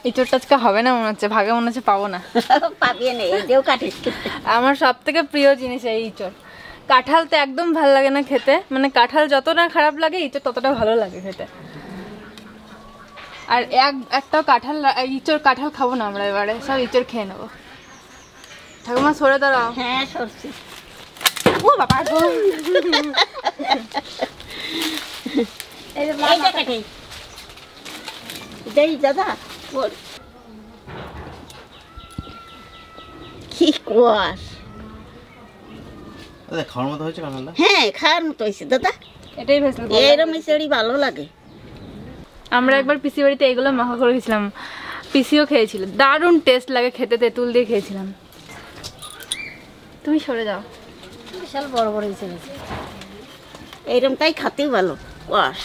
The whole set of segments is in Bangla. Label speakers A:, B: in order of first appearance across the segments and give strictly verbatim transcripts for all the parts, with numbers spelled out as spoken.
A: ইঁচড়টা আজকে হবে না মনে হচ্ছে, ভাগে মনে হচ্ছে পাবো না।
B: পাবি না, এটাও কাটিস।
A: আমার সব থেকে প্রিয় জিনিস এই ইঁচড়। কাঁঠাল তো একদম ভালো লাগে না খেতে, মানে কাঁঠাল যত না খারাপ লাগে ইঁচড় ততটা ভালো লাগে খেতে। আর এক একটাও কাঁঠাল ইঁচড় কাঁঠাল খাবো না আমরা, এবারে সব ইঁচড় খেয়ে নেবো। ঠাকুমা সরে দাঁড়াও।
B: হ্যাঁ সরছি।
A: ও বাবা গো,
B: এইটা কাটি দেই দাদা। কি কুয়াশ!
C: দাদা খাওয়ার মতো হয়েছে কাঁঠালটা?
B: হ্যাঁ খাওয়ার মতো হয়েছে দাদা।
A: এটাই ভেসে
B: এরম মিশরি ভালো লাগে।
A: আমরা একবার পিসি বাড়িতে এগুলো মাখা করে খেয়েছিলাম, পিসিও খেয়েছিল, দারুণ টেস্ট লাগে খেতে, তেঁতুল দিয়ে খেয়েছিলাম। তুমি সরে যাও।
B: বিশাল বড় বড় হয়েছে, এইরকমটাই খাতেই ভালো কুয়াশ।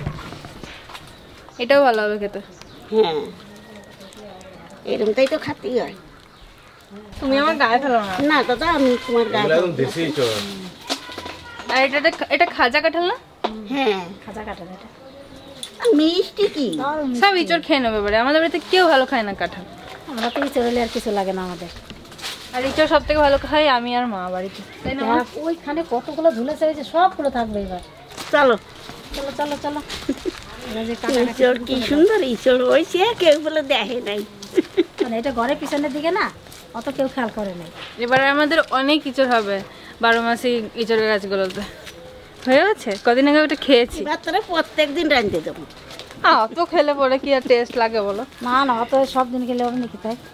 A: এটাও ভালো হবে খেতে।
B: হ্যাঁ এরকমটাই তো খাতেই হয়।
A: তুমি আমার গায়ে ফেলো না।
B: না দাদা আমি তোমার গায়ে।
C: একদম দেশি ইঁচড়।
A: আর এটা এটা খাজা কাঁঠাল না?
B: হ্যাঁ খাজা কাঁঠাল। এটা মিষ্টি কি
A: সব ইঁচড় খেয়ে নেবে এবারে। আমাদের বাড়িতে কেউ ভালো খায় না কাঁঠাল।
B: আমরা তো ইঁচড় হলে আর কিছু লাগে না আমাদের।
A: আর ইঁচড় সব থেকে ভালো খাই আমি আর মা বাড়িতে, তাই না?
B: ওইখানে কতগুলো ঝুলেছে, ওই যে সবগুলো থাকবে এবার। চলো চলো চলো চলো। ইঁচড় কি সুন্দর ইঁচড় হয়েছে, কেউ বলে দেখে নাই। মানে এটা ঘরের পিছনের দিকে না, অত কেউ খেয়াল করে নাই।
A: এবারে আমাদের অনেক ইঁচড় হবে বারো মাসি ইঁচড়ের গাছগুলোতে। হয়ে গেছে, কদিন আগে ওটা খেয়েছি।
B: বাচ্চারা প্রত্যেক দিন রাঁধতে দেবো।
A: হ্যাঁ অত খেলে পরে কি আর টেস্ট লাগে বলো?
B: না না অত সব দিন খেলে হবে নাকি তাই?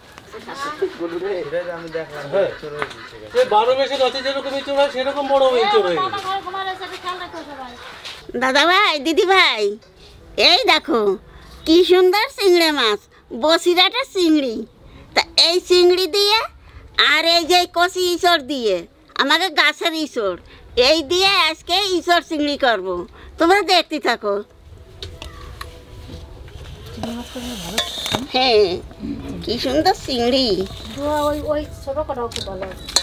B: দাদা ভাই দিদি ভাই এই দেখো কি সুন্দর চিংড়ি মাছ, বসিরহাটের চিংড়ি। তা এই চিংড়ি দিয়ে আর এই যে কষি ইঁচড় দিয়ে, আমাকে গাছের ইঁচড়, এই দিয়ে আজকে ইঁচড় চিংড়ি করবো। তোমরা দেখতে থাকো। হ্যাঁ কি সুন্দর চিংড়ি। ওই ওই ছোট কটাও খুব ভালো।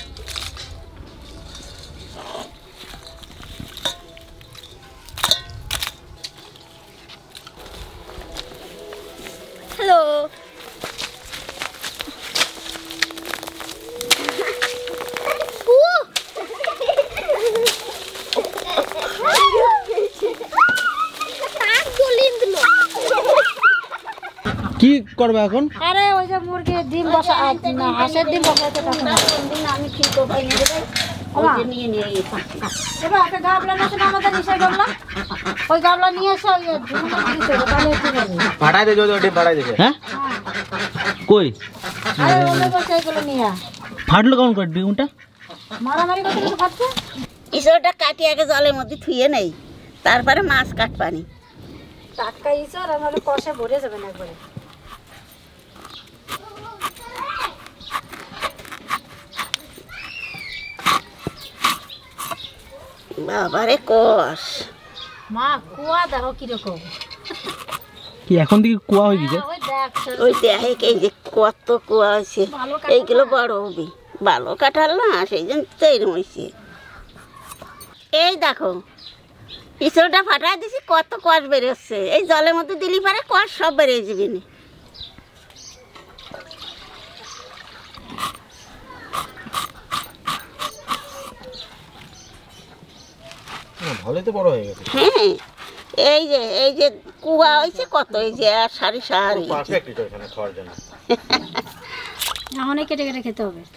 B: হ্যালো
C: কি করবে এখন?
B: আরে ওই যে মুরগির ডিম বসা, না হাঁসের ডিম বসাইতে তখন আমি ঠিক করে নিয়ে দেব। ওই যে নিয়ে নিয়ে এবার একটা গাবলা আছে না আমাদের নিচে গাবলা, ওই গাবলা নিয়ে এসে ওই ঝুমুর দিতে হবে, তাহলে কি হবে?
C: ফাটাই দে, যদি ওটা ফাটাই দিছে। হ্যাঁ কই?
B: আরে ওই বসে এগুলো নিয়ে
C: ফাটলো কেমন করে ডিমটা?
B: মারামারি করতে কিন্তু ফাটছে। ইসোটা কাটি আগে জলের মধ্যে থুয়ে নেই, তারপরে মাছ কাটপানি। টাটকা ইসোর আর নাহলে কষে ভরে যাবে না একবারে। বাবারে কষ মা, কুয়া দেখো কিরকম।
C: কি এখন থেকে কুয়া হয়ে গেছে?
B: ওই দেখে এই যে কত কুয়া হয়েছে, এইগুলো বড় হবে। ভালো কাঁঠাল না সেই জন্য তৈরি হয়েছে। এই দেখো ইঁচড়টা ফাটাই দিছি, কত কষ বেরোচ্ছে। এই জলের মধ্যে দিলি পারে কষ সব বেরিয়ে যাবে না।
C: ভালোই তো বড় হয়ে গেছে।
B: হ্যাঁ এই যে এই যে কুয়া হয়েছে কত, এই যে আর সারি সারি।
C: পারফেক্ট এটা এখানে খাওয়ার জন্য।
B: এখন কেটে কেটে খেতে হবে।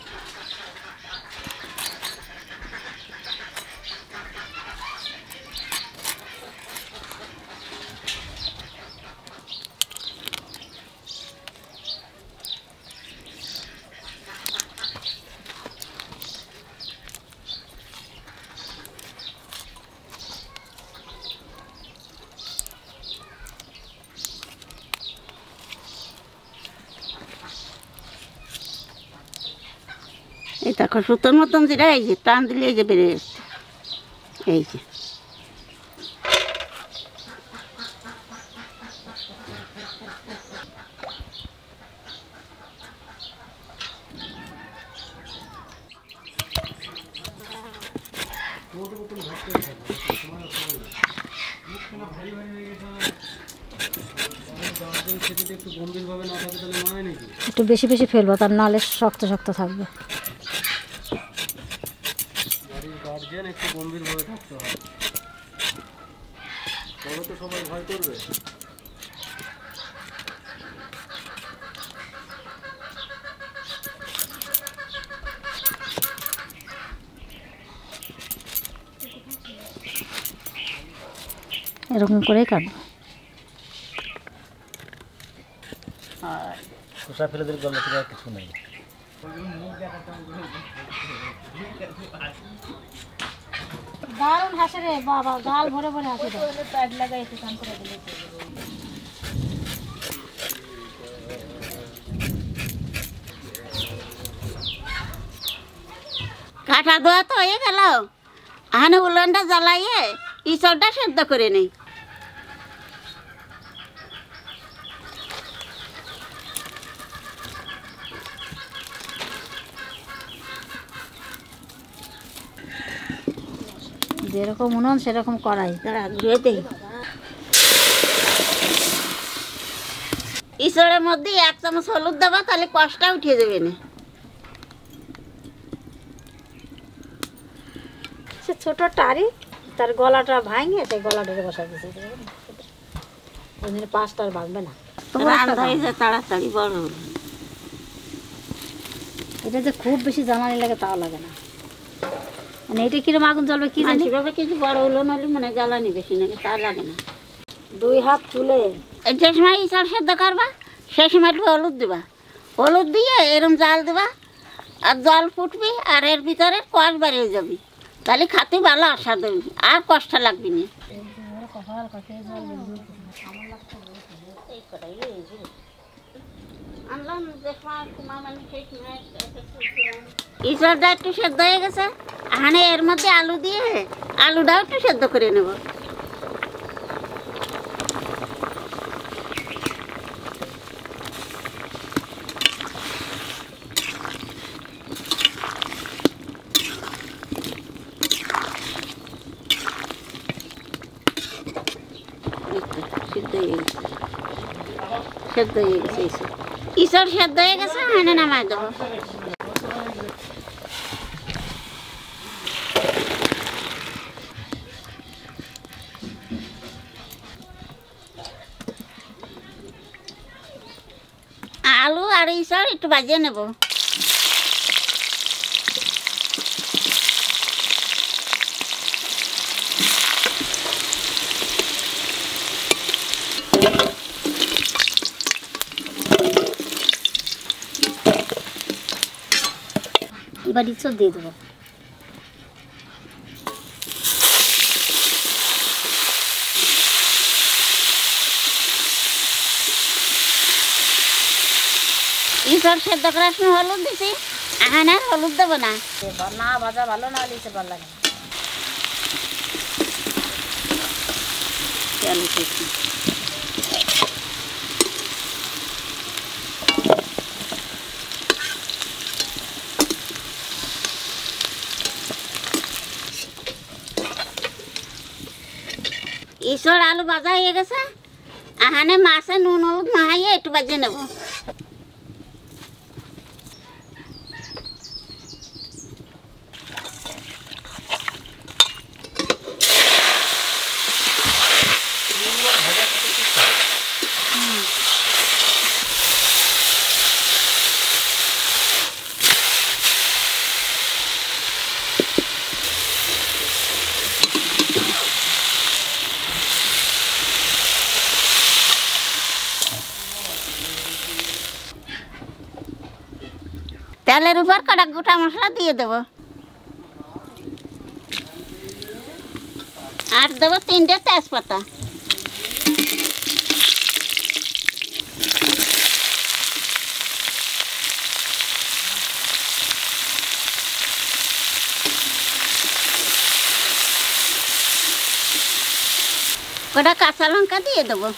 B: এই দেখো সুতোর মতন যেটা, এই যে টান দিলে এই যে বেরিয়ে এসছে, এই যে
D: একটু বেশি বেশি ফেলবো, তার নাহলে শক্ত শক্ত থাকবে।
E: একটু গম্ভীর ভাবে থাকতে হয়, তবে তো সবাই ভয় করবে।
D: এরকম করেই কাটবো।
C: খোসা ফেলে দিলে গল্প আর কিছু নেই।
D: দারুণ হাসে রে বাবা, গাল ভরে ভরে হাসে রে।
A: প্যাড লাগাই একটু কান করে দিলে
B: কাঁঠা ধোয়া তো হয়ে গেল, আহানে উলনটা জ্বালাইয়ে ইঁচড়টা সেদ্ধ করে নেই।
D: যেরকম উনুন সেরকম করাই।
B: দাঁড়া ঘুরে দেই। ইঁচড়ের মধ্যে এক চামচ হলুদ দেবা, তাহলে কষটা উঠিয়ে দেবে না।
D: সে ছোট টারি, তার গলাটা ভাঙে সেই গলাটাকে বসা দিয়েছে, ওই জন্য পাঁচটার ভাঙবে না।
B: রান্না হয়ে যায় তাড়াতাড়ি, বড় হলো।
D: এটা যে খুব বেশি জ্বালানি লাগে তাও লাগে না, মানে এটা কিরম আগুন জ্বলবে কি জানি।
B: মানসিকভাবে কিছু বড় হলো নাহলে মনে জ্বালানি বেশি নাকি, তা লাগে না।
D: দুই হাত তুলে
B: যে সময় ইঁচড় সেদ্ধ করবা সে সময় একটু হলুদ দিবা, হলুদ দিয়ে এরম জাল দিবা, আর জল ফুটবি, আর এর ভিতরে কষ বাড়িয়ে যাবি, তাহলে খাতে ভালো আস্বাদ হবি, আর কষ্ট লাগবি না। ইঁচড়টা একটু সেদ্ধ হয়ে গেছে, এখানে এর মধ্যে আলু দিয়ে আলুটাও একটু সেদ্ধ করে নেব। সেদ্ধ হয়ে গেছে, সেদ্ধ হয়ে গেছে ইঁচড়। ইঁচড় সেদ্ধ হয়ে গেছে, এখানে নামাই দেবো। আলু আর ইঁচড় একটু ভাজিয়ে নেব।
D: এবার ইঁচড় দিয়ে দেবো।
B: ইঁচড় সেদ্ধ করার সময় হলুদ দিছি, এখানে আর হলুদ দেবো না।
D: না ভাজা ভালো না হলে ইঁচড় ভালো লাগে না।
B: তেল উঠেছি। ইঁচড় আলু ভাজা হয়ে গেছে, এখানে মাছে নুন হলুদ মাখাইয়ে একটু ভাজিয়ে নেব। তেলের উপর কটা গোটা মশলা দিয়ে দেবো, আর দেবো তিনটে তেজপাতা। কটা কাঁচা লঙ্কা দিয়ে দেবো।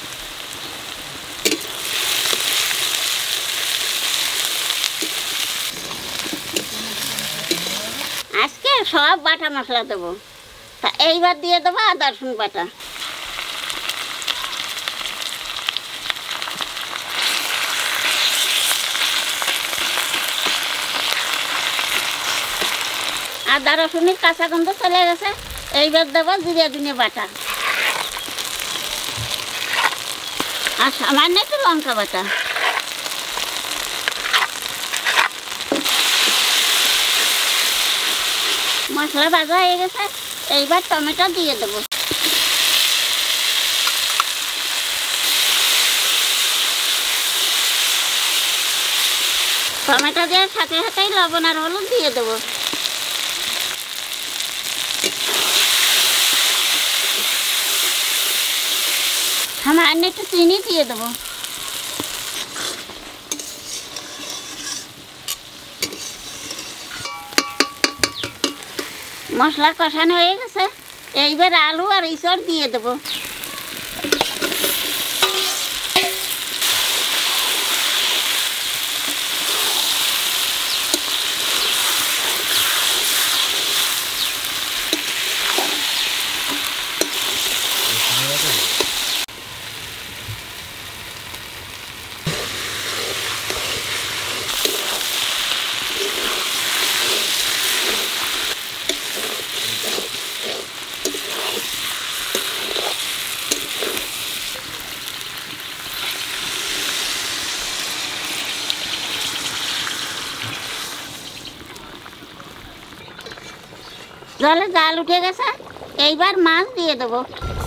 B: আজকে সব বাটা মশলা দেবো, তা এইবার দিয়ে দেবো আদা রসুন বাটা। আদা রসুনের কাঁচা গন্ধ চলে গেছে। এইবার দেবো জিরে ধনে বাটা আর সামান্য একটু লঙ্কা বাটা। মশলা ভাজা হয়ে গেছে, এইবার টমেটো দিয়ে দেবো। টমেটো দেওয়ার সাথে সাথেই লবণ আর হলুদ দিয়ে দেবো। সামান্য একটু চিনি দিয়ে দেবো। মশলা কষানো হয়ে গেছে, এইবার আলু আর ইঁচড় দিয়ে দেবো। জলে জাল উঠে গেছে, এইবার মাছ দিয়ে দেবো।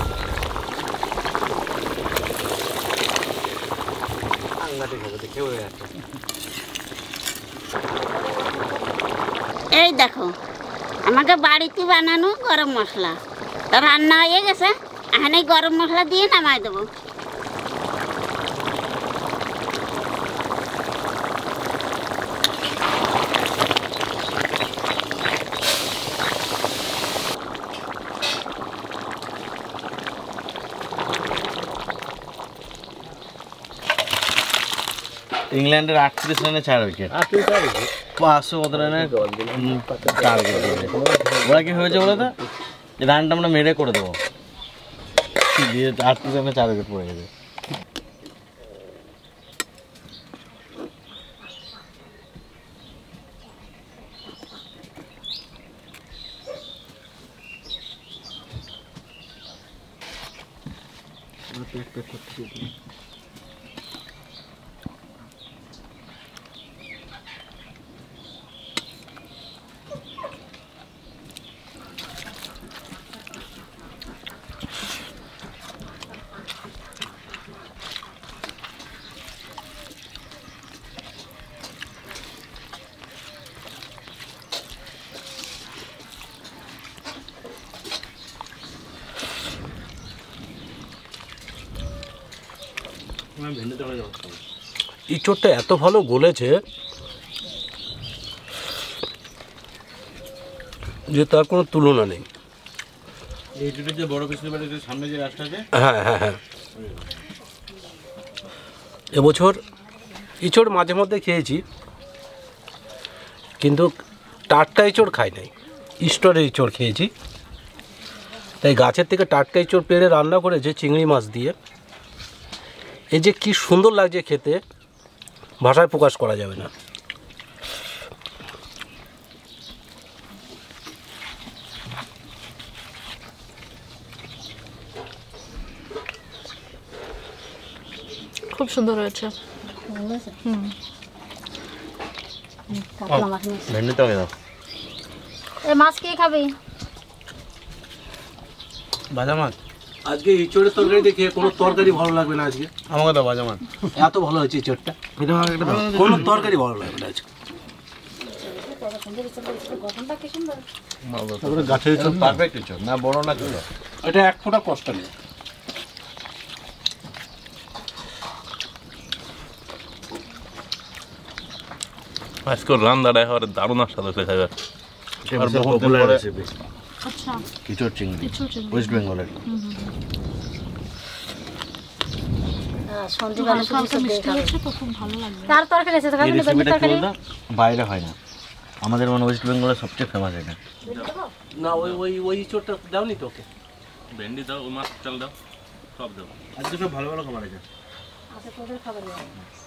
B: এই দেখো আমাকে বাড়িতে বানানো গরম মশলা তো রান্না হয়ে গেছে, এখন এই গরম মশলা দিয়ে নামাই দেবো।
C: ইংল্যান্ডের আটত্রিশ রানে চার উইকেট, পাঁচশো কত রানে চার উইকেট। ওরা কি হয়েছে বলো তো, রানটা আমরা মেরে করে দেবো, দিয়ে আটত্রিশ রানে চার উইকেট পড়ে গেছে।
E: ইঁচড়টা এত ভালো গলেছে যে তার কোনো তুলনা নেই।
C: এইটুকু যে বড় পিসের বাড়িতে সামনে যে গাছটা আছে,
E: হ্যাঁ হ্যাঁ হ্যাঁ এবছর ইঁচড় মাঝে মধ্যে খেয়েছি, কিন্তু টাটকা ইঁচড় খাই নাই, স্টোরের ইঁচড় খেয়েছি। তাই গাছের থেকে টাটকা ইঁচড় পেড়ে রান্না করেছে চিংড়ি মাছ দিয়ে, এই যে কি সুন্দর লাগছে খেতে, ভাষায় প্রকাশ করা যাবে না।
A: খুব সুন্দর হয়েছে। হুম,
D: কাতলা মাছ নিয়েছি।
C: ভেন্ডি তরকারি দাও।
D: এই মাছ কে খাবি?
C: ভাজা মাছ
E: আজকে ইঁচড়ের তরকারি দেখে কোনো তরকারি ভালো লাগবে না আজকে।
C: আমাকে দাও ভাজা মাছ।
E: এত ভালো হয়েছে ইঁচড়টা, কোনো তরকারি ভালো লাগবে না আজকে।
D: গঠনটা কি সুন্দর।
C: তারপরে গাছের ইঁচড় পারফেক্ট ইঁচড়, না বড় না ছোট।
E: এটা এক ফোঁটা কষ্ট নেই।
F: আজকের রান্নাটা একেবারে দারুণ স্বাদ হয়েছে খাবার।
C: আর পপুলার রেসিপি
A: আচ্ছা,
C: ইঁচড় চিংড়ি,
A: ইঁচড় চিংড়ি।
C: ওয়েস্ট বেঙ্গলের।
D: হ্যাঁ, সন্ধিবানে শুধু
A: হালকা
D: সব দিয়ে
A: মিষ্টি
D: খাবে।
A: হচ্ছে তো খুব ভালো লাগবে।
D: তার তরকারি আছে তো
C: এই
D: খাবি না? বেগুন
C: রেসিপিটা কি
D: তরকারি
C: বলতো, বাইরে হয় না, আমাদের মানে ওয়েস্ট বেঙ্গলের সবচেয়ে ফেমাস এটা।
E: না ওই ওই ওই ইঁচড়টা দাওনি তোকে।
F: ভেন্ডি দাও, মাছ চাল দাও, সব দাও।
C: আজকে সব ভালো ভালো খাবার আছে।
D: আচ্ছা, তোদের খাবার